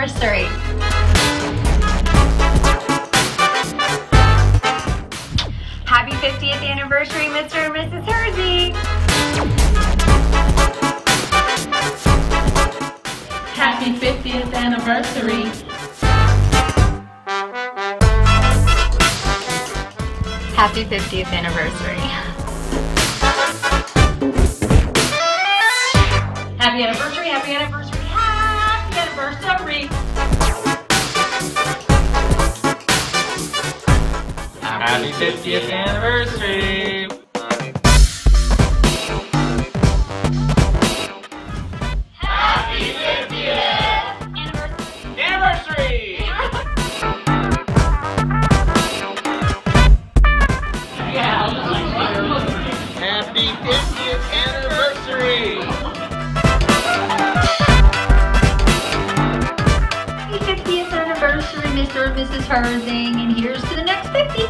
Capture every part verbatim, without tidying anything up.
anniversary. Happy fiftieth anniversary, Mister and Missus Herzing. Happy fiftieth anniversary. Happy fiftieth anniversary. Happy anniversary, happy anniversary, happy anniversary. Happy fiftieth anniversary. Happy fiftieth Anniversary. Happy fiftieth anniversary. Happy fiftieth anniversary, Mister and Missus Herzing, and here's to the next fifty.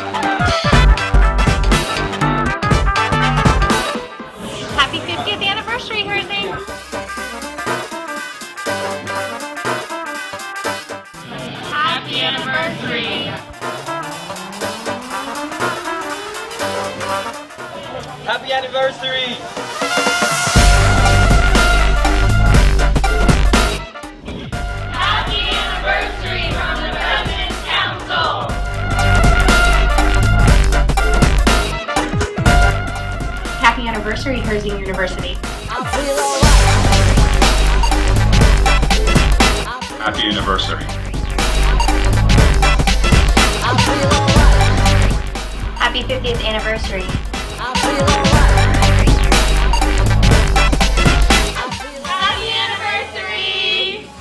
Happy fiftieth anniversary, Herzing. Happy anniversary. Happy anniversary. Happy anniversary from the President's Council. Happy anniversary, Herzing University. Happy anniversary. Happy fiftieth anniversary. Happy anniversary.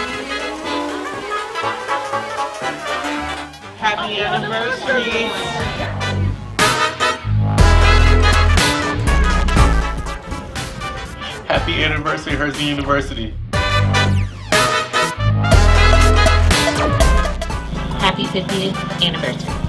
Happy anniversary. Happy anniversary, Herzing University. Happy fiftieth anniversary.